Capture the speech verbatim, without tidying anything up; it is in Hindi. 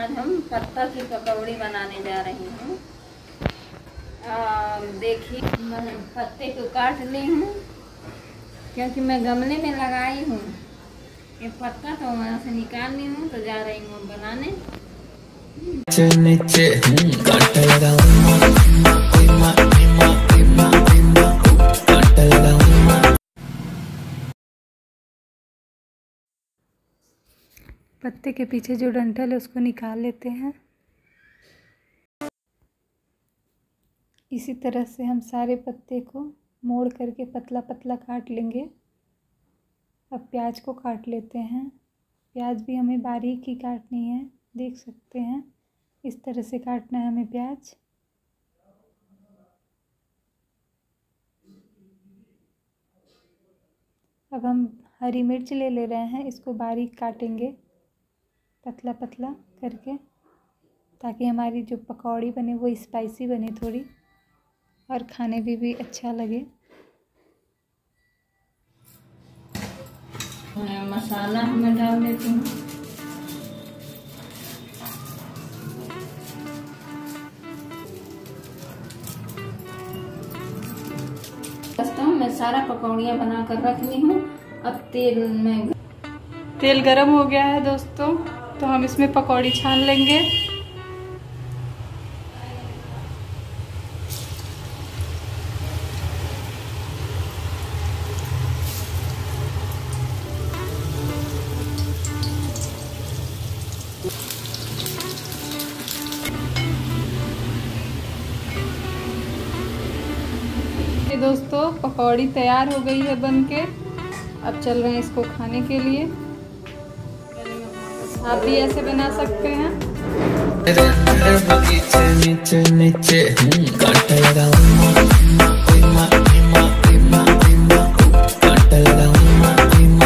आज हम पत्ता की पकौड़ी बनाने जा रही हूँ। देखिए मैं पत्ते को काट ली हूँ क्योंकि मैं गमले में लगाई हूँ। ये पत्ता तो वहाँ से निकाल ली हूँ तो जा रही हूँ बनाने। पत्ते के पीछे जो डंठल है उसको निकाल लेते हैं। इसी तरह से हम सारे पत्ते को मोड़ करके पतला पतला काट लेंगे। अब प्याज को काट लेते हैं। प्याज भी हमें बारीक ही काटनी है, देख सकते हैं इस तरह से काटना है हमें प्याज। अब हम हरी मिर्च ले ले रहे हैं, इसको बारीक काटेंगे पतला पतला करके ताकि हमारी जो पकौड़ी बने वो स्पाइसी बने थोड़ी और खाने में भी अच्छा लगे। मसाला मैं डाल देती हूँ। दोस्तों मैं सारा पकौड़ियाँ बना कर रख ली हूँ। अब तेल में तेल गरम हो गया है दोस्तों, तो हम इसमें पकौड़ी छान लेंगे। ये दोस्तों पकौड़ी तैयार हो गई है बनके। अब चल रहे हैं इसको खाने के लिए। आप भी ऐसे बना सकते हैं।